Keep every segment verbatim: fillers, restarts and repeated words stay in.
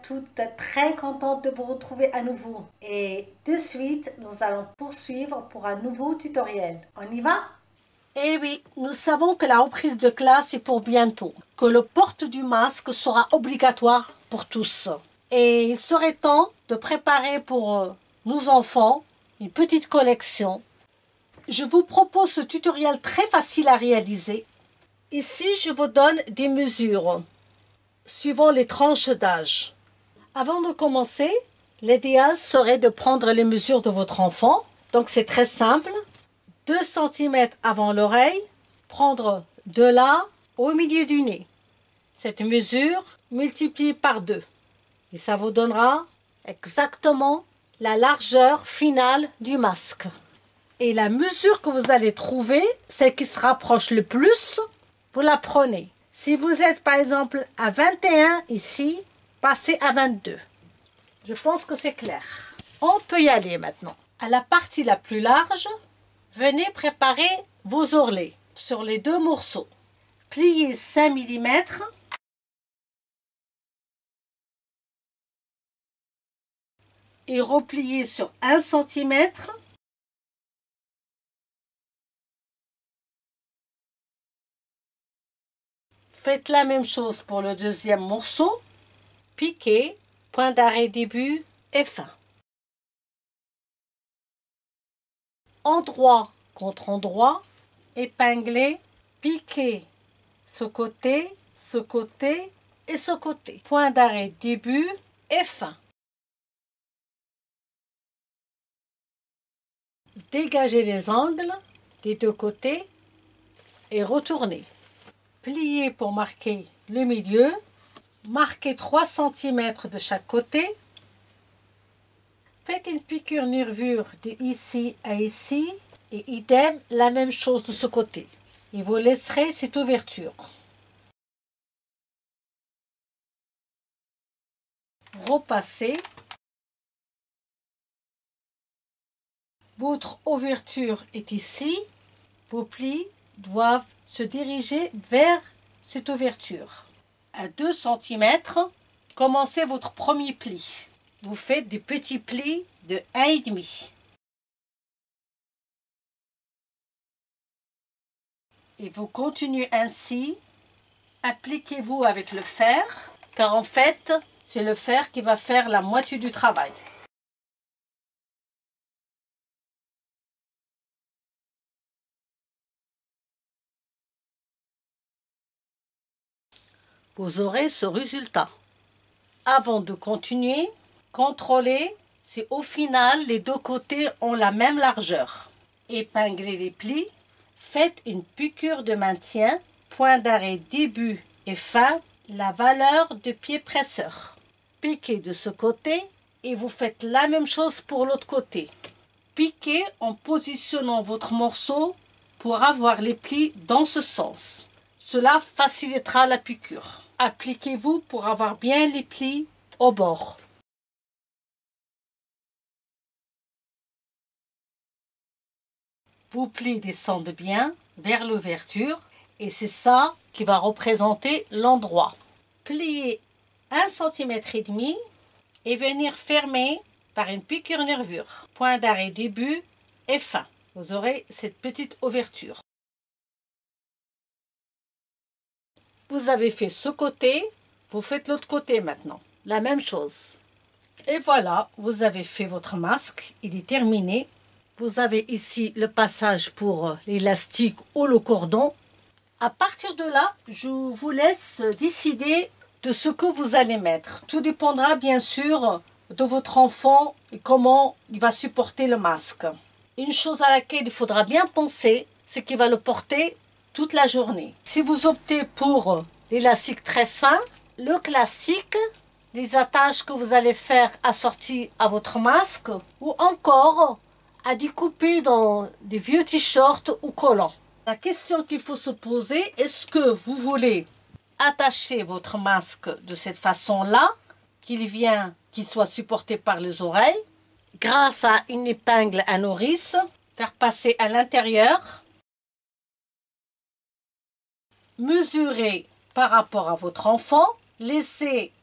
toutes très contente de vous retrouver à nouveau. Et de suite, nous allons poursuivre pour un nouveau tutoriel. On y va? Eh oui, nous savons que la reprise de classe est pour bientôt, que le port du masque sera obligatoire pour tous. Et il serait temps de préparer pour euh, nos enfants une petite collection. Je vous propose ce tutoriel très facile à réaliser. Ici, je vous donne des mesures suivant les tranches d'âge. Avant de commencer, l'idéal serait de prendre les mesures de votre enfant. Donc c'est très simple. deux centimètres avant l'oreille, prendre de là au milieu du nez. Cette mesure multipliée par deux. Et ça vous donnera exactement la largeur finale du masque. Et la mesure que vous allez trouver, celle qui se rapproche le plus, vous la prenez. Si vous êtes par exemple à vingt et un ici, passez à vingt-deux. Je pense que c'est clair. On peut y aller maintenant. À la partie la plus large, venez préparer vos ourlets sur les deux morceaux. Pliez cinq millimètres. Et repliez sur un centimètre. Faites la même chose pour le deuxième morceau. Piquez, point d'arrêt début et fin. Endroit contre endroit, épinglez, piquez ce côté, ce côté et ce côté. Point d'arrêt début et fin. Dégagez les angles des deux côtés et retournez. Pliez pour marquer le milieu. Marquez trois centimètres de chaque côté. Faites une piqûre nervure de ici à ici et idem, la même chose de ce côté. Et vous laisserez cette ouverture. Repassez. Votre ouverture est ici. Vos plis doivent se diriger vers cette ouverture. À deux centimètres, commencez votre premier pli. Vous faites des petits plis de un virgule cinq. Et vous continuez ainsi. Appliquez-vous avec le fer, car en fait, c'est le fer qui va faire la moitié du travail. Vous aurez ce résultat. Avant de continuer, contrôlez si au final les deux côtés ont la même largeur. Épinglez les plis, faites une piqûre de maintien, point d'arrêt début et fin, la valeur de pied presseur. Piquez de ce côté et vous faites la même chose pour l'autre côté. Piquez en positionnant votre morceau pour avoir les plis dans ce sens. Cela facilitera la piqûre. Appliquez-vous pour avoir bien les plis au bord. Vos plis descendent bien vers l'ouverture et c'est ça qui va représenter l'endroit. Pliez un centimètre et demi et venir fermer par une piqûre nervure. Point d'arrêt début et fin. Vous aurez cette petite ouverture. Vous avez fait ce côté, vous faites l'autre côté maintenant. La même chose. Et voilà, vous avez fait votre masque, il est terminé. Vous avez ici le passage pour l'élastique ou le cordon. À partir de là, je vous laisse décider de ce que vous allez mettre. Tout dépendra bien sûr de votre enfant et comment il va supporter le masque. Une chose à laquelle il faudra bien penser, c'est qu'il va le porter toute la journée. Si vous optez pour l'élastique très fin, le classique, les attaches que vous allez faire assorties à votre masque ou encore à découper dans des vieux t-shirts ou collants. La question qu'il faut se poser, est-ce que vous voulez attacher votre masque de cette façon-là, qu'il vient, qu'il soit supporté par les oreilles, grâce à une épingle à nourrice, faire passer à l'intérieur, mesurer par rapport à votre enfant, laissez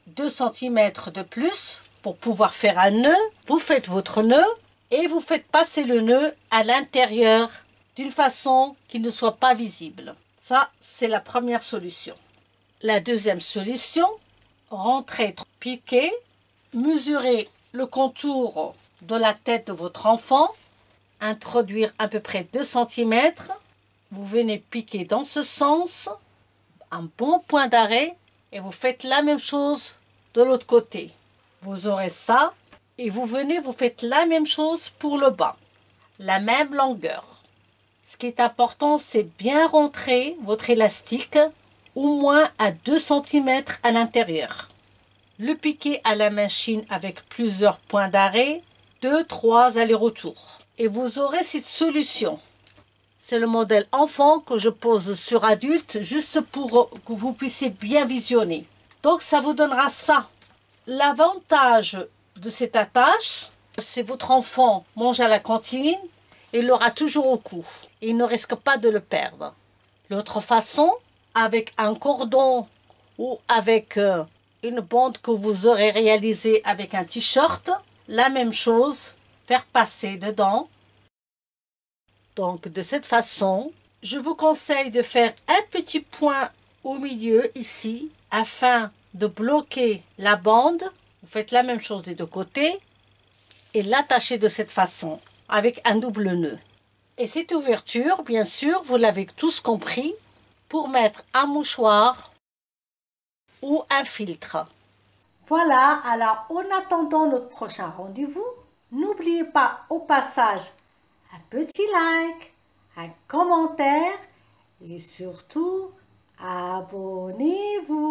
deux centimètres de plus pour pouvoir faire un nœud. Vous faites votre nœud et vous faites passer le nœud à l'intérieur d'une façon qui ne soit pas visible. Ça, c'est la première solution. La deuxième solution, rentrer, piquer, mesurer le contour de la tête de votre enfant, introduire à peu près deux centimètres. Vous venez piquer dans ce sens, un bon point d'arrêt, et vous faites la même chose de l'autre côté. Vous aurez ça, et vous venez, vous faites la même chose pour le bas, la même longueur. Ce qui est important, c'est bien rentrer votre élastique au moins à deux centimètres à l'intérieur. Le piquer à la machine avec plusieurs points d'arrêt, deux trois allers-retours. Et vous aurez cette solution. C'est le modèle enfant que je pose sur adulte, juste pour que vous puissiez bien visionner. Donc ça vous donnera ça. L'avantage de cette attache, c'est votre enfant mange à la cantine, il l'aura toujours au cou. Il ne risque pas de le perdre. L'autre façon, avec un cordon ou avec euh, une bande que vous aurez réalisée avec un t-shirt, la même chose, faire passer dedans. Donc de cette façon, je vous conseille de faire un petit point au milieu ici afin de bloquer la bande. Vous faites la même chose des deux côtés et l'attachez de cette façon avec un double nœud. Et cette ouverture, bien sûr, vous l'avez tous compris, pour mettre un mouchoir ou un filtre. Voilà, alors en attendant notre prochain rendez-vous, n'oubliez pas au passage un petit like, un commentaire et surtout abonnez-vous.